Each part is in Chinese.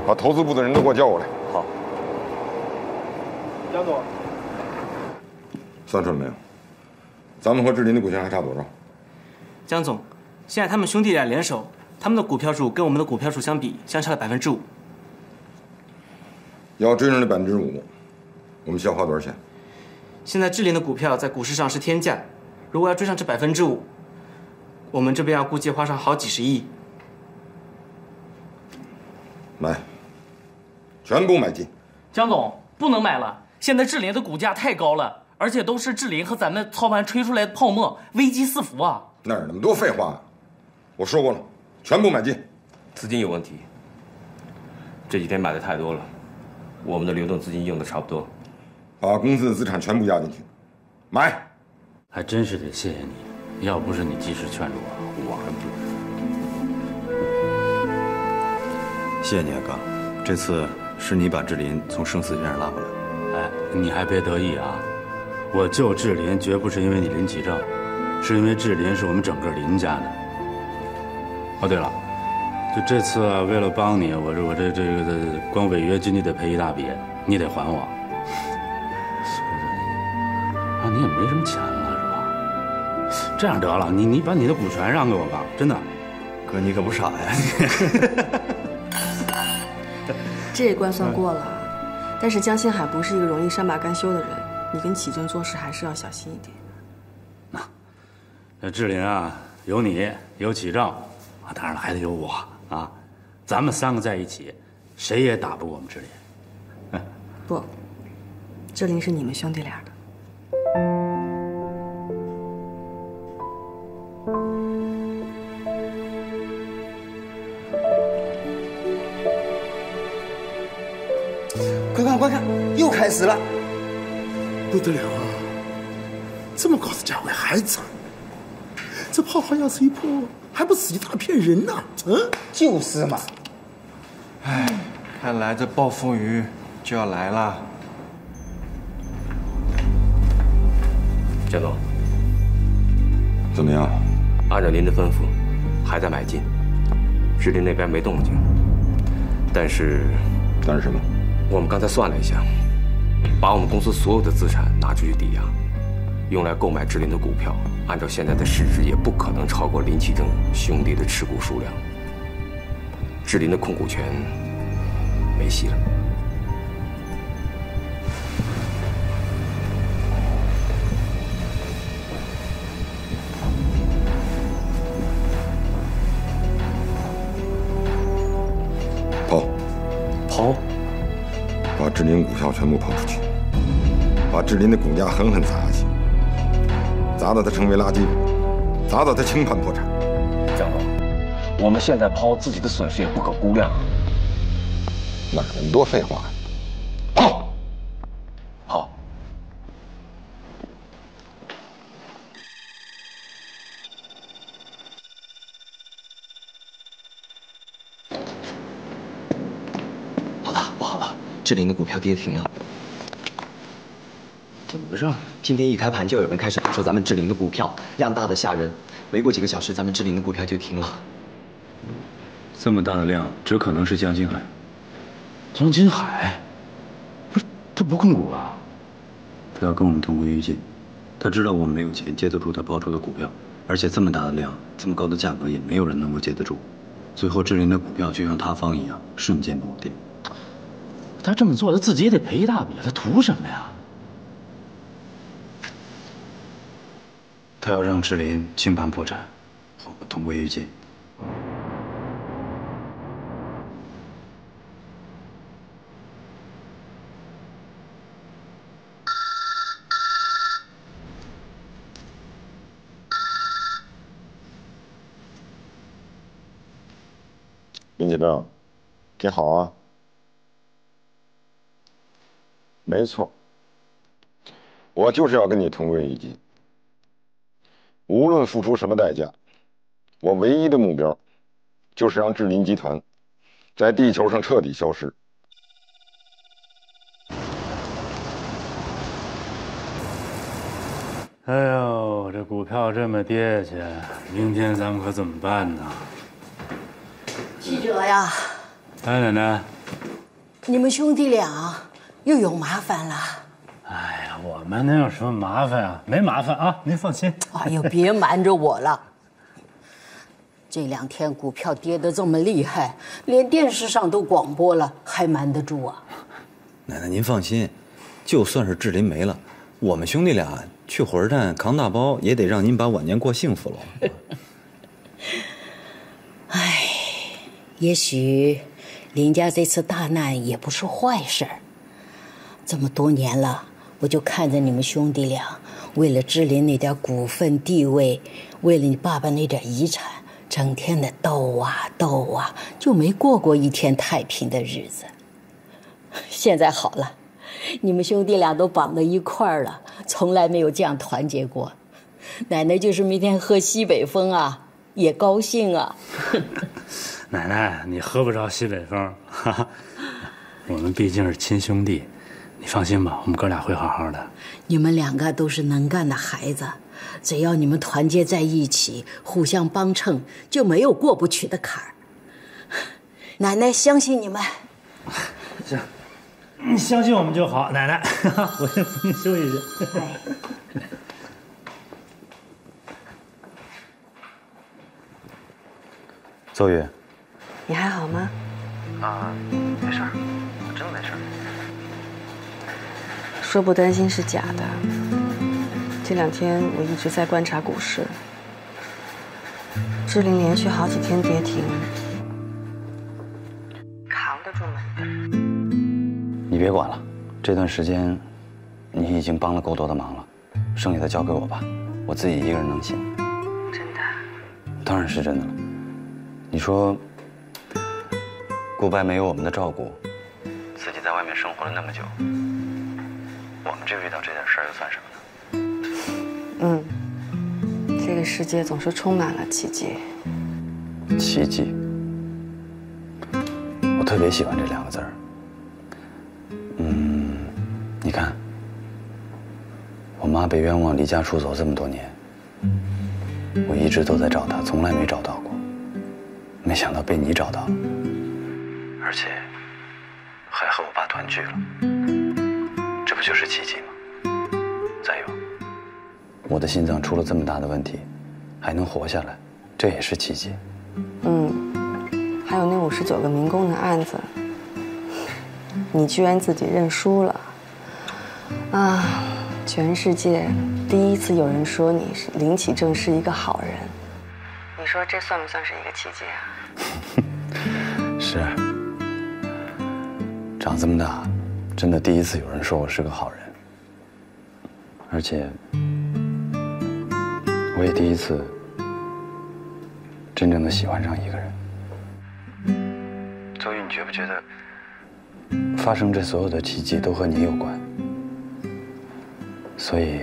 把投资部的人都给我叫过来。 好。 江总， 算出来没有？咱们和志林的股权还差多少？ 江总，现在他们兄弟俩联手，他们的股票数跟我们的股票数相比，相差了5%。 要追上这5%，我们需要花多少钱？ 现在志林的股票在股市上是天价，如果要追上这5%，我们这边要估计花上好几十亿。 买，全部买进。 江总，不能买了，现在智联的股价太高了，而且都是智联和咱们操盘吹出来的泡沫，危机四伏啊！ 哪有那么多废话啊？我说过了，全部买进。 资金有问题，这几天买的太多了，我们的流动资金用的差不多。 把公司的资产全部压进去，买。 还真是得谢谢你，要不是你及时劝住我还不。 谢谢你啊，刚，这次是你把志林从生死线上拉回来。 哎，你还别得意啊，我救志林绝不是因为你林启正，是因为志林是我们整个林家的。哦，对了，就这次啊，为了帮你，我这光违约金你得赔一大笔，你得还我。啊，你也没什么钱了是吧？这样得了，你把你的股权让给我吧，真的。 哥，你可不傻呀。 这一关算过了，但是江星海不是一个容易善罢甘休的人，你跟启正做事还是要小心一点。 那志林啊，有你，有启正，啊，当然了，还得有我啊，咱们3个在一起，谁也打不过我们志林。 不，志林是你们兄弟俩的。 快看，又开始了！ 不得了啊！这么高的价位还涨，这泡泡要是一破，还不是一大片人呐？ 就是嘛。哎，看来这暴风雨就要来了。 江总， 怎么样？ 按照您的吩咐，还在买进，志林那边没动静。但是什么？ 我们刚才算了一下，把我们公司所有的资产拿出去抵押，用来购买志林的股票，按照现在的市值，也不可能超过林启正兄弟的持股数量。志林的控股权没戏了。 抛，把志林股票全部抛出去，把志林的股价狠狠砸下去，砸到他成为垃圾股，砸到他清盘破产。 江总，我们现在抛，自己的损失也不可估量。 哪有那么多废话？抛。 好。 志林的股票跌停了，怎么回事？今天一开盘就有人开始说咱们志林的股票量大的吓人，没过几个小时，咱们志林的股票就停了。 这么大的量，只可能是江金海。江金海，不是他不控股啊？他要跟我们同归于尽，他知道我们没有钱接得住他抛出的股票，而且这么大的量，这么高的价格，也没有人能够接得住。最后志林的股票就像塌方一样，瞬间暴跌。他这么做，他自己也得赔一大笔，他图什么呀？他要让志林清盘破产，和我们同归于尽。 林启正，挺好啊。没错，我就是要跟你同归于尽，无论付出什么代价，我唯一的目标就是让志林集团在地球上彻底消失。 哎呦，这股票这么跌下去，明天咱们可怎么办呢？ 记者呀， 哎，奶奶， 你们兄弟俩又有麻烦了。 哎呀，我们能有什么麻烦啊？没麻烦啊，您放心。 哎呦，别瞒着我了。这2天股票跌得这么厉害，连电视上都广播了，还瞒得住啊？ 奶奶您放心，就算是志林没了，我们兄弟俩去火车站扛大包，也得让您把晚年过幸福了。 哎，也许林家这次大难也不是坏事儿。这么多年了，我就看着你们兄弟俩为了志林那点股份地位，为了你爸爸那点遗产，整天的斗啊斗啊，就没过过一天太平的日子。现在好了，你们兄弟俩都绑到一块儿了，从来没有这样团结过。奶奶就是明天喝西北风啊，也高兴啊。 奶奶，你喝不着西北风，哈哈。我们毕竟是亲兄弟，你放心吧，我们哥俩会好好的。 你们2个都是能干的孩子，只要你们团结在一起，互相帮衬，就没有过不去的坎儿。奶奶相信你们。 行，你相信我们就好，奶奶。我先扶你休息去。 邹宇， 你还好吗？ 没事儿，真没事儿。 说不担心是假的。这2天我一直在观察股市，志林连续好几天跌停，扛得住吗？ 你别管了，这段时间你已经帮了够多的忙了，剩下的交给我吧，我自己一个人能行。 真的？ 当然是真的了。你说，顾白没有我们的照顾，自己在外面生活了那么久，我们这遇到这点事儿又算什么呢？ 这个世界总是充满了奇迹。 奇迹，我特别喜欢这2个字儿。你看，我妈被冤枉离家出走这么多年，我一直都在找她，从来没找到过。没想到被你找到了，而且还和我爸团聚了，这不就是奇迹吗？再有，我的心脏出了这么大的问题，还能活下来，这也是奇迹。 还有那59个民工的案子，你居然自己认输了啊！全世界第一次有人说你是林启正是一个好人，你说这算不算是一个奇迹啊？ 是，长这么大，真的第一次有人说我是个好人，而且我也第一次真正的喜欢上一个人。周瑜，你觉不觉得发生这所有的奇迹都和你有关？所以，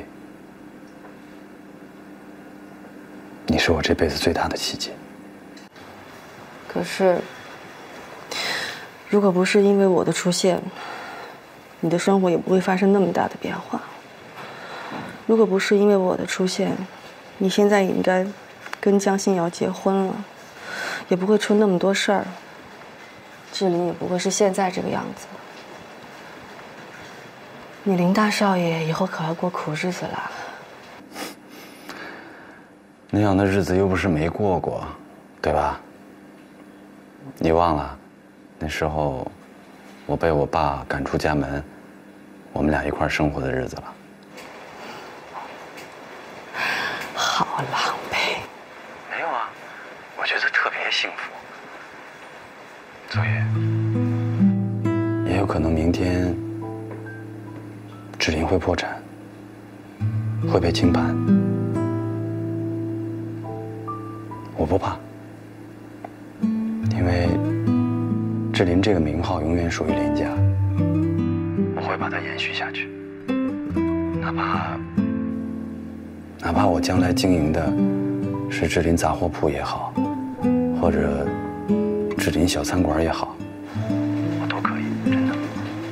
你是我这辈子最大的奇迹。 可是，如果不是因为我的出现，你的生活也不会发生那么大的变化。如果不是因为我的出现，你现在也应该跟江心瑶结婚了，也不会出那么多事儿。志林也不会是现在这个样子。你林大少爷以后可要过苦日子了。 那样的日子又不是没过过，对吧？你忘了，那时候我被我爸赶出家门，我们俩一块生活的日子了。 好狼狈。 没有啊，我觉得特别幸福。邹宇，也有可能明天志林会破产，会被清盘。我不怕，因为志林这个名号永远属于林家，我会把它延续下去。哪怕我将来经营的是志林杂货铺也好，或者志林小餐馆也好，我都可以，真的。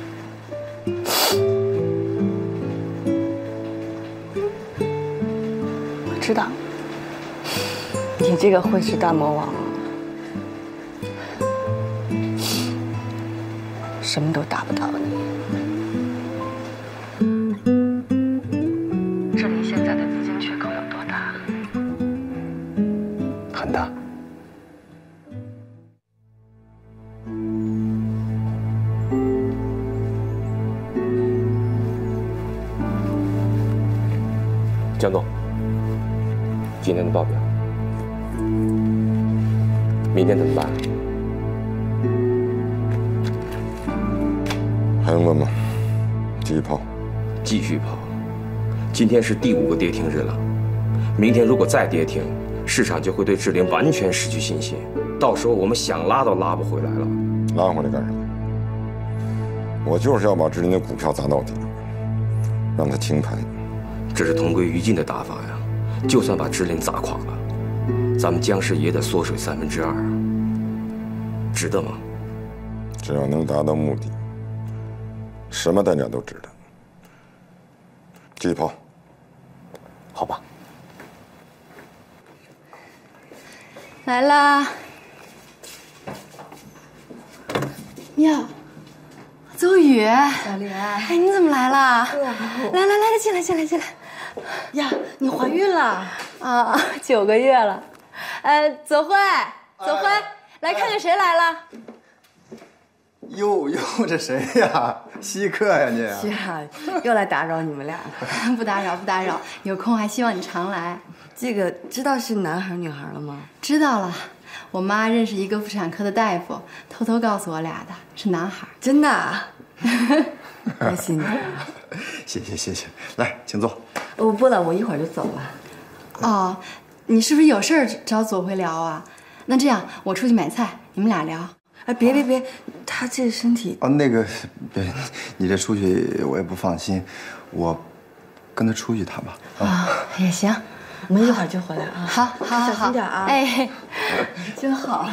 我知道，你这个混世大魔王， 什么都打不倒你。志玲现在的资金缺口有多大？ 很大。 江总，今天的报表，明天怎么办？ 还用问吗？继续跑。 继续跑。今天是第5个跌停日了，明天如果再跌停，市场就会对志玲完全失去信心，到时候我们想拉都拉不回来了。 拉回来干什么？我就是要把志玲的股票砸到底，让她清盘。 这是同归于尽的打法呀！就算把志玲砸垮了，咱们江氏也得缩水2/3啊，值得吗？ 只要能达到目的，什么代价都值得。继续跑。 好吧。 来啦！哟，周宇， 小莲， 哎，你怎么来了？来，进来。 呀，你怀孕了啊？9个月了。左辉，来看看谁来了。 哟，这谁呀？稀客呀你？ 是啊，又来打扰你们俩了。 不打扰，有空还希望你常来。 这个知道是男孩女孩了吗？ 知道了，我妈认识一个妇产科的大夫，偷偷告诉我俩的，是男孩。 真的啊？开心的。 谢谢，来，请坐。 我不了，我一会儿就走了。 哦，你是不是有事儿找左辉聊啊？那这样，我出去买菜，你们俩聊。 哎，别，他这身体…… 哦，那个，别，你这出去我也不放心，我跟他出去谈吧。 啊，也行， 我们一会儿就回来啊。 好， 小心点啊。 哎，真好。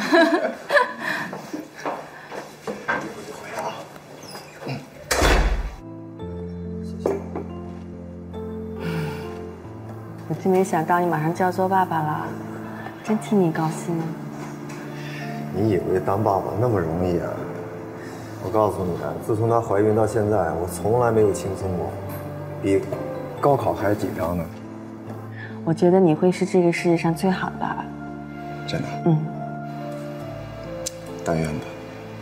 我真没想到你马上就要做爸爸了，真替你高兴。 你以为当爸爸那么容易啊？我告诉你啊，自从她怀孕到现在，我从来没有轻松过，比高考还紧张呢。 我觉得你会是这个世界上最好的爸爸。 真的？但愿吧。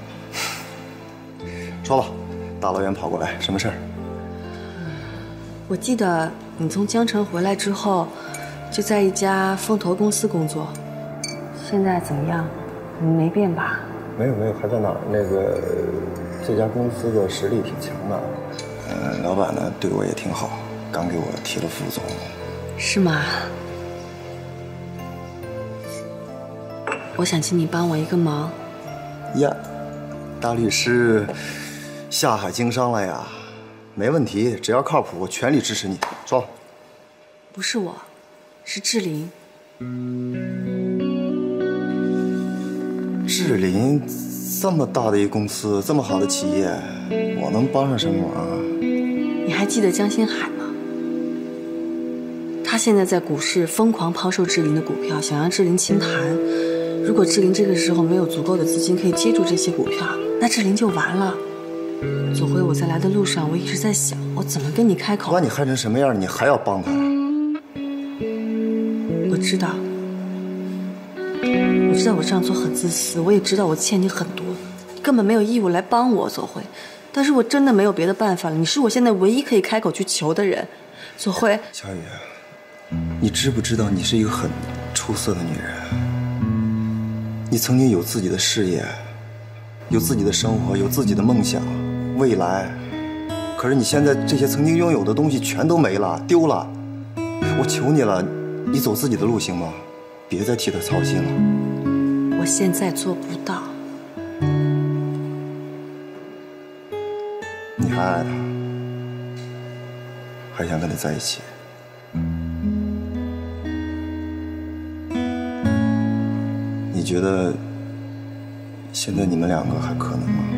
说吧，大老远跑过来，什么事儿？ 我记得你从江城回来之后，就在一家风投公司工作，现在怎么样？没变吧？ 没有，还在那儿。那个，这家公司的实力挺强的，老板呢对我也挺好，刚给我提了副总。 是吗？我想请你帮我一个忙。 呀，大律师下海经商了呀？没问题，只要靠谱，我全力支持你。说。 不是我，是志玲。 志玲这么大的一公司，这么好的企业，我能帮上什么忙啊？ 你还记得江星海吗？他现在在股市疯狂抛售志玲的股票，想让志玲清盘。如果志玲这个时候没有足够的资金可以接住这些股票，那志玲就完了。左辉，我在来的路上，我一直在想，我怎么跟你开口？ 把你害成什么样，你还要帮他？ 我知道，我这样做很自私，我也知道我欠你很多，你根本没有义务来帮我，左辉。但是我真的没有别的办法了，你是我现在唯一可以开口去求的人，左辉。 小雨，你知不知道你是一个很出色的女人？你曾经有自己的事业，有自己的生活，有自己的梦想。未来，可是你现在这些曾经拥有的东西全都没了，丢了。我求你了，你走自己的路行吗？别再替他操心了。 我现在做不到。 你还爱他，还想跟他在一起。你觉得现在你们两个还可能吗？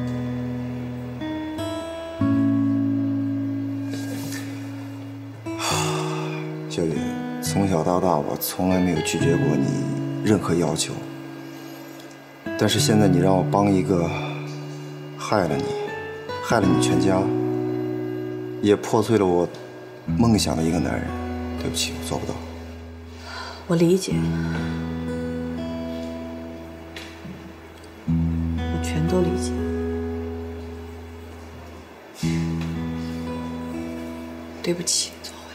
小雨，从小到大我从来没有拒绝过你任何要求，但是现在你让我帮一个还害了你，害了你全家，也破碎了我梦想的一个男人。对不起，我做不到。 我理解，我全都理解。对不起，左晖。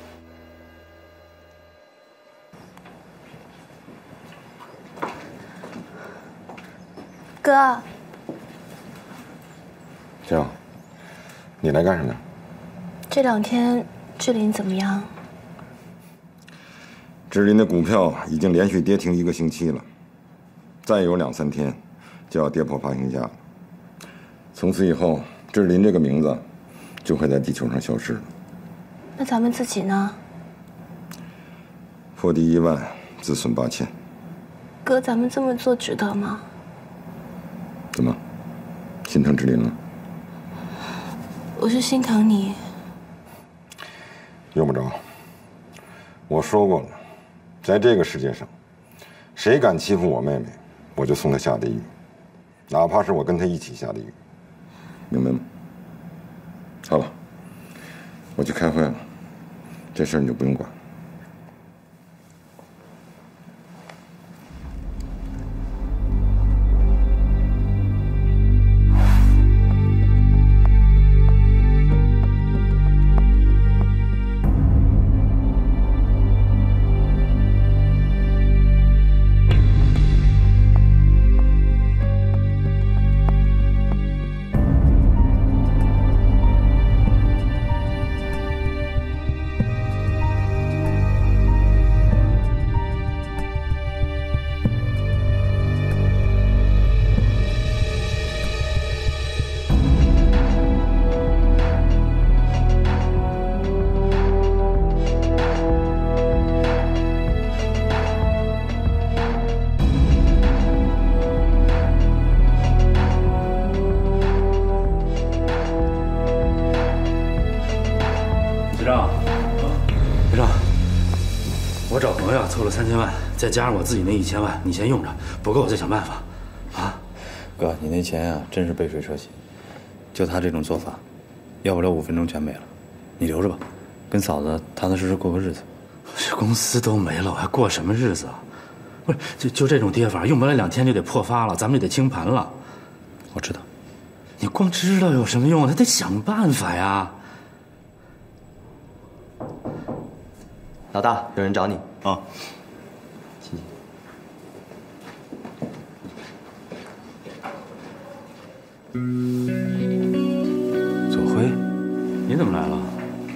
哥， 行，你来干什么？ 这2天志林怎么样？ 志林的股票已经连续跌停1个星期了，再有2、3天就要跌破发行价了。从此以后，志林这个名字就会在地球上消失了。 那咱们自己呢？ 破第1万，自损8000。 哥，咱们这么做值得吗？ 怎么，心疼志林了？ 我是心疼你。 用不着。我说过了，在这个世界上，谁敢欺负我妹妹，我就送她下地狱，哪怕是我跟她一起下地狱，明白吗？好了，我去开会了，这事儿你就不用管。 我找朋友凑了3000万，再加上我自己那1000万，你先用着，不够我再想办法。啊， 哥，你那钱呀，真是杯水车薪。就他这种做法，要不了5分钟全没了。你留着吧，跟嫂子踏踏实实过个日子。 这公司都没了，我还过什么日子啊？不是，就这种跌法，用不了2天就得破发了，咱们就得清盘了。 我知道， 你光知道有什么用啊？他得想办法呀。 老大，有人找你啊。 请进。 左晖， 你怎么来了？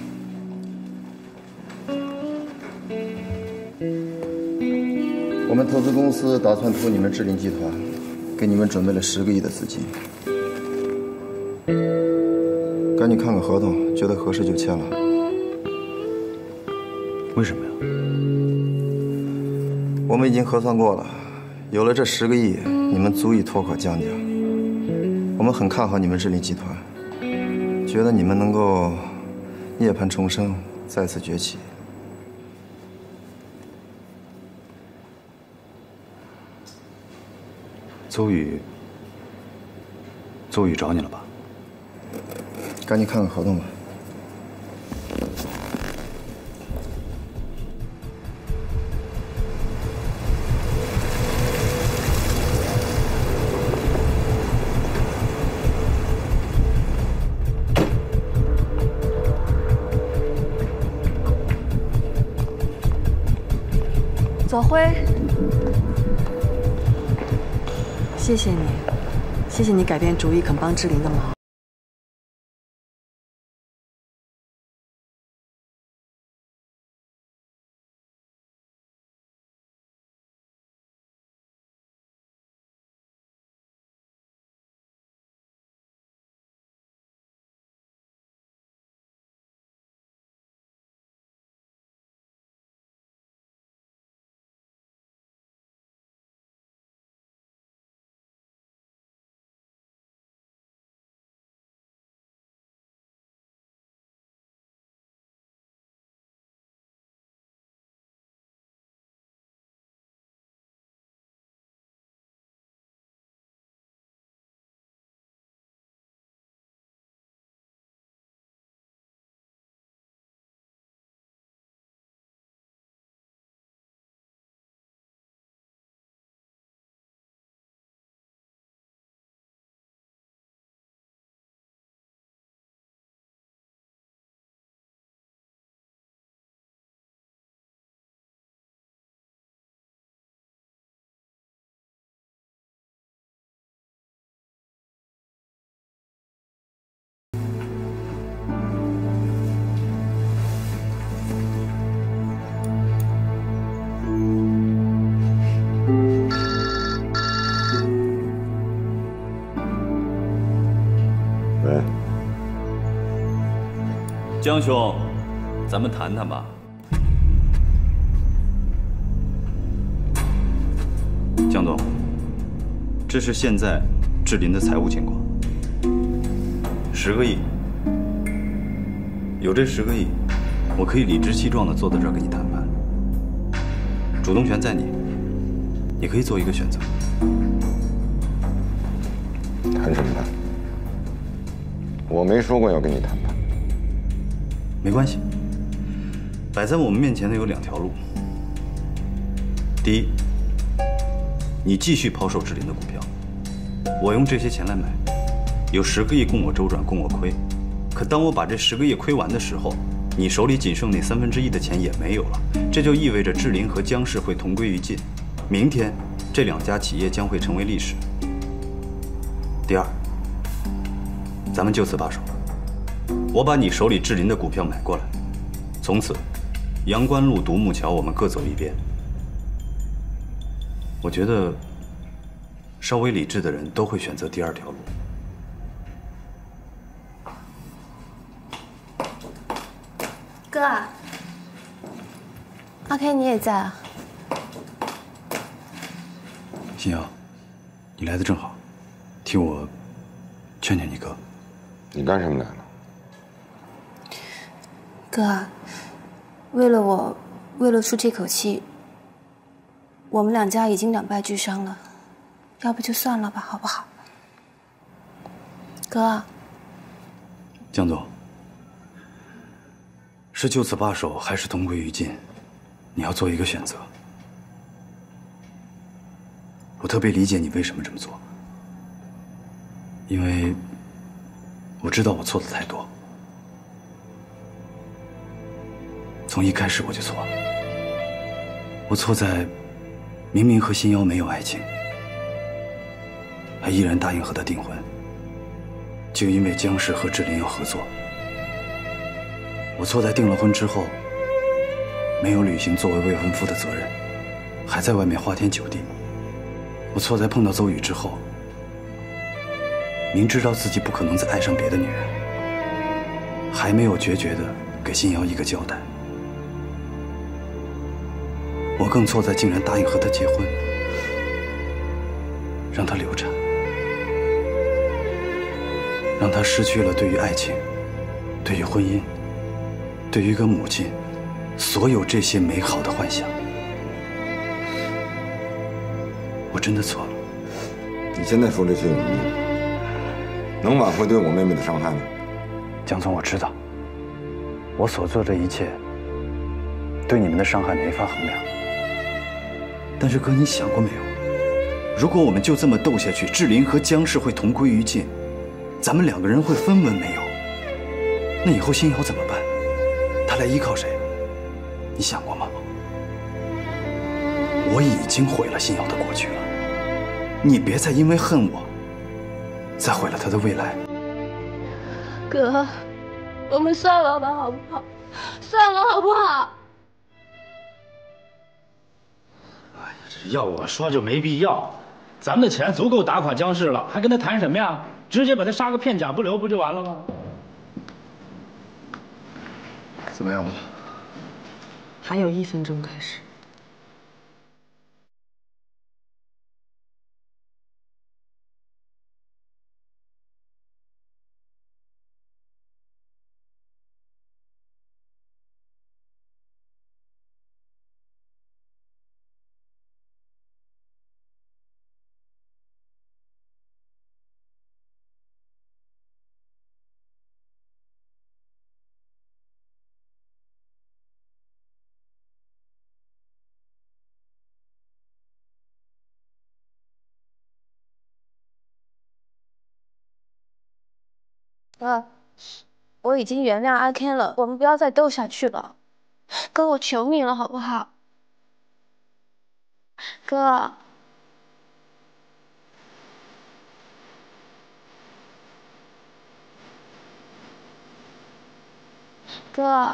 我们投资公司打算投你们志林集团，给你们准备了10个亿的资金。赶紧看看合同，觉得合适就签了。 为什么呀？ 我们已经核算过了，有了这10个亿，你们足以脱口降价。我们很看好你们志林集团，觉得你们能够涅槃重生，再次崛起。 邹宇找你了吧？ 赶紧看看合同吧。 左晖，谢谢你，谢谢你改变主意，肯帮志林的忙。 喂， 江兄，咱们谈谈吧。江总，这是现在智林的财务情况，10个亿。有这10个亿，我可以理直气壮地坐在这儿跟你谈判，主动权在你，你可以做一个选择。 谈什么谈？我没说过要跟你谈判。 没关系，摆在我们面前的有2条路。第一，你继续抛售智林的股票，我用这些钱来买，有10个亿供我周转，供我亏。可当我把这10个亿亏完的时候，你手里仅剩那1/3的钱也没有了，这就意味着智林和江氏会同归于尽。明天，这2家企业将会成为历史。第二，咱们就此罢手，我把你手里智林的股票买过来，从此，阳关路、独木桥我们各走一边。我觉得，稍微理智的人都会选择第2条路。 哥啊，阿 K 你也在啊？ 新瑶，你来的正好，替我劝劝你哥。 你干什么来了？ 哥啊，为了出这口气，我们2家已经2败俱伤了，要不就算了吧，好不好？哥啊， 江总，是就此罢手，还是同归于尽？你要做一个选择。我特别理解你为什么这么做，因为我知道我错的太多，从一开始我就错了。我错在明明和新瑶没有爱情，还依然答应和他订婚，就因为江氏和智林要合作。我错在订了婚之后，没有履行作为未婚夫的责任，还在外面花天酒地。我错在碰到邹宇之后，明知道自己不可能再爱上别的女人，还没有决绝地给新瑶一个交代。我更错在竟然答应和她结婚，让她流产，让她失去了对于爱情、对于婚姻、对于一个母亲，所有这些美好的幻想。我真的错了。 你现在说这些有意义？能挽回对我妹妹的伤害吗？ 江总，我知道，我所做这一切对你们的伤害没法衡量。但是哥，你想过没有？如果我们就这么斗下去，智林和江氏会同归于尽，咱们2个人会分文没有。那以后新瑶怎么办？她来依靠谁？你想过吗？我已经毁了新瑶的过去了，你别再因为恨我，再毁了她的未来。 哥，我们算了吧，好不好？算了，好不好？ 哎呀，这要我说就没必要，咱们的钱足够打垮江氏了，还跟他谈什么呀？直接把他杀个片甲不留不就完了吗？ 怎么样了？ 还有1分钟开始。 哥，我已经原谅阿 Ken 了，我们不要再斗下去了。哥，我求你了，好不好？哥，哥，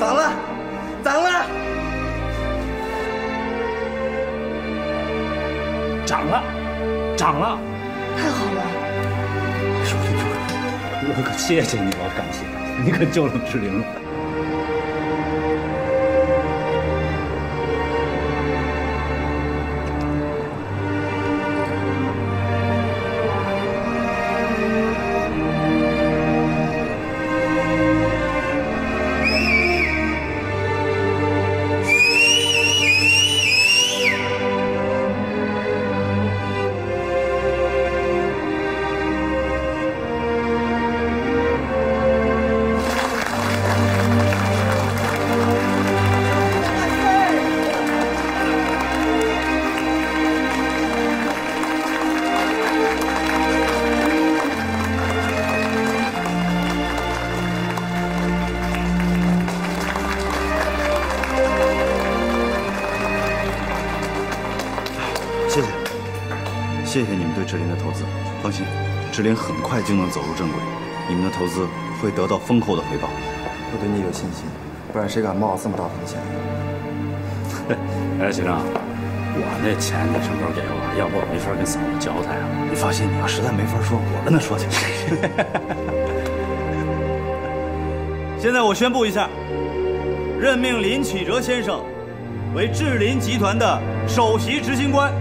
咋了？咋了？ 涨了，涨了！ 太好了！ 兄弟，我可谢谢你了，感谢你可救了志玲了。 谢谢你们对志玲的投资，放心，志玲很快就能走入正轨，你们的投资会得到丰厚的回报。 我对你有信心，不然谁敢冒这么大风险？ 哎，先生，我那钱你什么时候给我？要不我没法跟嫂子交代啊。 你放心，你要实在没法说，我跟她说去。现在我宣布一下，任命林启哲先生为志林集团的首席执行官。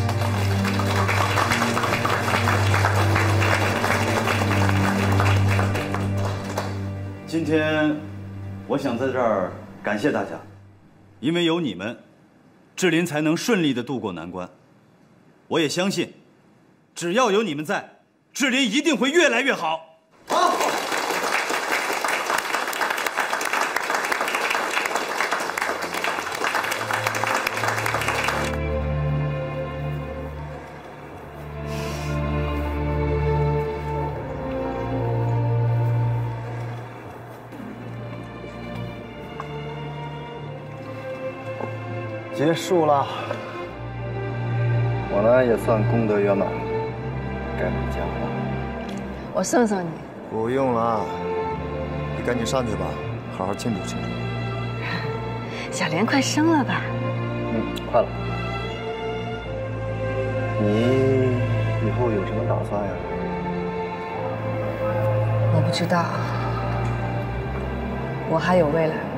今天，我想在这儿感谢大家，因为有你们，志林才能顺利地度过难关。我也相信，只要有你们在，志林一定会越来越好。好。 结束了，我呢也算功德圆满，该回家了。 我送送你。 不用了，你赶紧上去吧，好好庆祝庆祝。 小莲快生了吧？ 快了。你以后有什么打算呀？ 我不知道，我还有未来吗？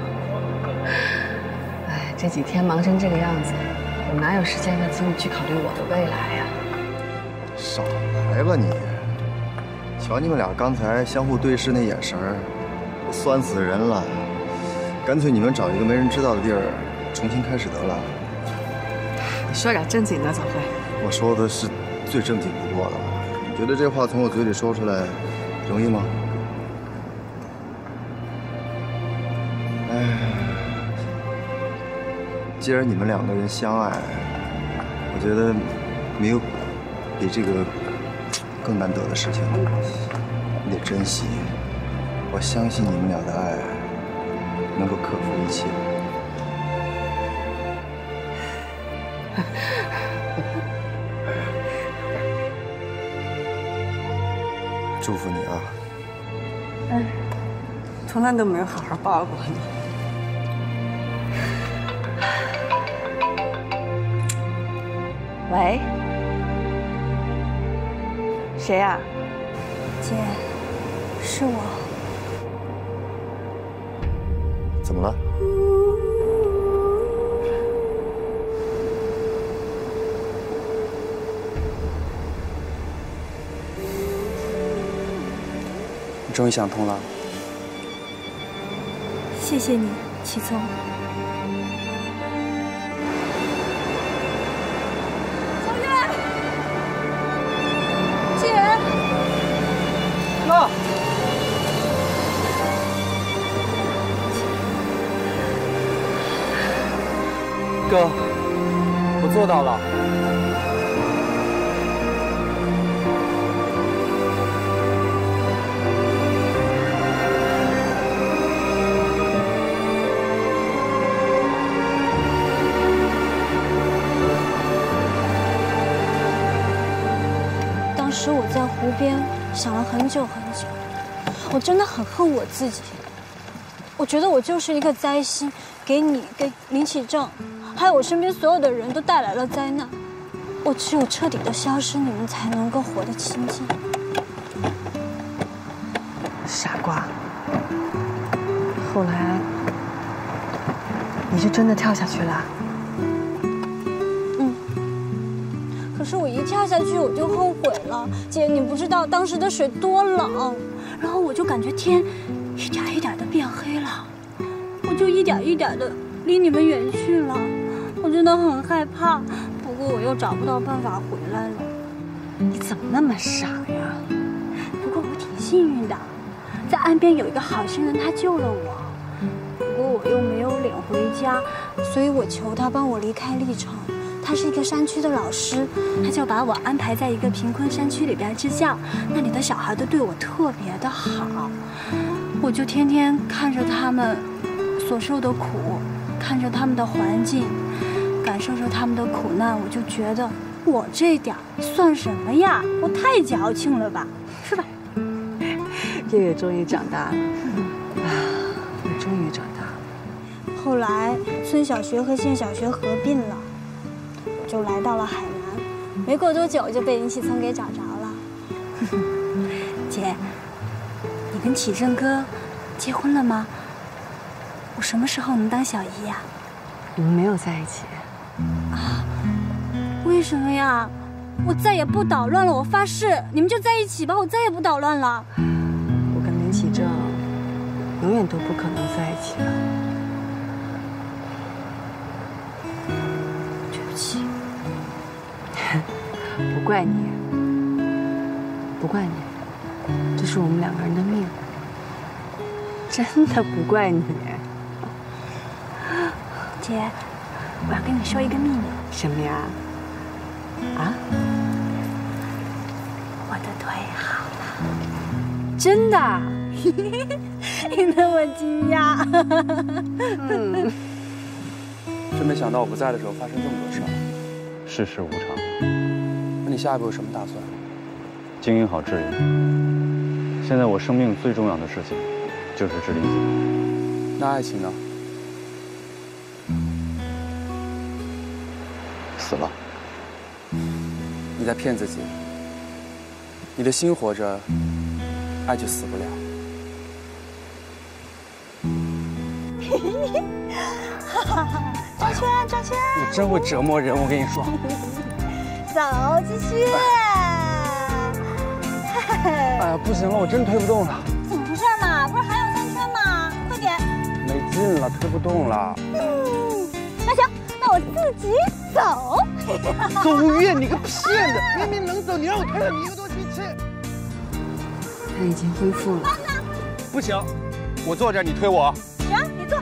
这几天忙成这个样子，我哪有时间和精力去考虑我的未来呀？ 少来吧你！瞧你们俩刚才相互对视那眼神儿，都酸死人了。干脆你们找一个没人知道的地儿，重新开始得了。 你说点正经的，早慧。 我说的是最正经不过的了。你觉得这话从我嘴里说出来容易吗？哎。既然你们两个人相爱，我觉得没有比这个更难得的事情了。你得珍惜。我相信你们俩的爱能够克服一切。祝福你啊！ 哎，从来都没有好好抱过你。喂，谁呀？ 姐，是我。 怎么了？ 你终于想通了。 谢谢你，启聪。 哥，我做到了。 当时我在湖边想了很久很久，我真的很恨我自己。 我觉得我就是一个灾星，给你、给林启正，还有我身边所有的人都带来了灾难。我只有彻底的消失，你们才能够活得清静。 傻瓜，后来你就真的跳下去了？ 可是我一跳下去我就后悔了，姐，你不知道当时的水多冷，然后我就感觉天一点一点的变黑了，我就一点一点的离你们远去了，我真的很害怕，不过我又找不到办法回来了。 你怎么那么傻呀？ 不过我挺幸运的，在岸边有一个好心人，他救了我，不过我又没有脸回家，所以我求他帮我离开历城。他是一个山区的老师，他就把我安排在一个贫困山区里边支教，那里的小孩都对我特别的好，我就天天看着他们所受的苦，看着他们的环境，感受着他们的苦难，我就觉得我这点算什么呀？我太矫情了吧，是吧？ 月月终于长大了，我终于长大了。 后来村小学和县小学合并了。就来到了海南，没过多久就被林启聪给找着了。姐，你跟启正哥结婚了吗？我什么时候能当小姨呀？ 我们没有在一起。 啊？为什么呀？我再也不捣乱了，我发誓，你们就在一起吧，我再也不捣乱了。 我跟林启正永远都不可能在一起了。不怪你，不怪你，这是我们两个人的命，真的不怪你。 姐，我要跟你说一个秘密。 什么呀？啊？ 我的腿好了。 真的？ 你那么惊讶？ 真没想到我不在的时候发生这么多事儿。 世事无常。 那你下一步有什么打算？ 经营好志玲。现在我生命最重要的事情就是志玲姐。 那爱情呢？ 死了。 你在骗自己。你的心活着，爱就死不了。 转圈转圈。 你真会折磨人，我跟你说。 走，继续。 哎呀，不行了，我真推不动了。 怎么回事嘛？不是还有3圈吗？快点。 没劲了，推不动了。 那行，那我自己走。 邹月，你个骗子！明明能走，你让我推了你1个多星期。 他已经恢复了。 不行，我坐这儿，你推我。 行，你坐。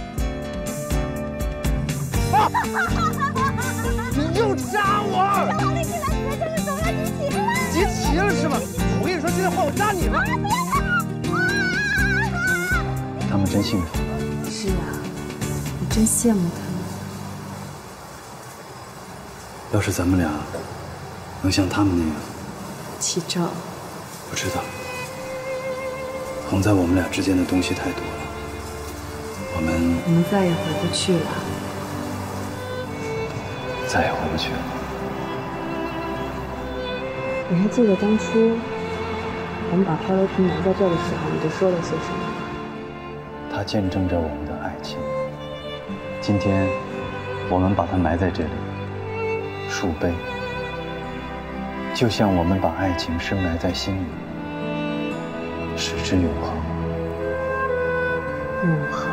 啊！你又扎我！ 小王力进来，你这是怎么集齐了？ 集齐了是吗？我跟你说，今天换我扎你了。 他们真幸福。 是啊，我真羡慕他们。 要是咱们俩能像他们那样， 启正， 不知道，横在我们俩之间的东西太多了，我们再也回不去了。 再也回不去了。 你还记得当初我们把漂流瓶埋在这的时候，你都说了些什么？ 它见证着我们的爱情。今天我们把它埋在这里，树碑，就像我们把爱情深埋在心里，使之永恒。 永恒。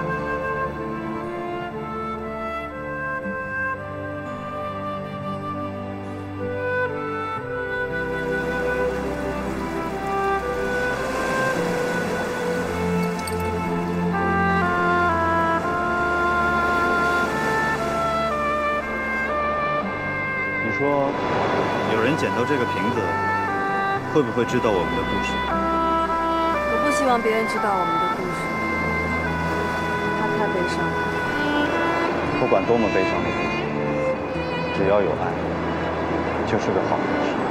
说有人捡到这个瓶子，会不会知道我们的故事？ 我不希望别人知道我们的故事，它太悲伤了。 不管多么悲伤的故事，只要有爱，就是个好故事。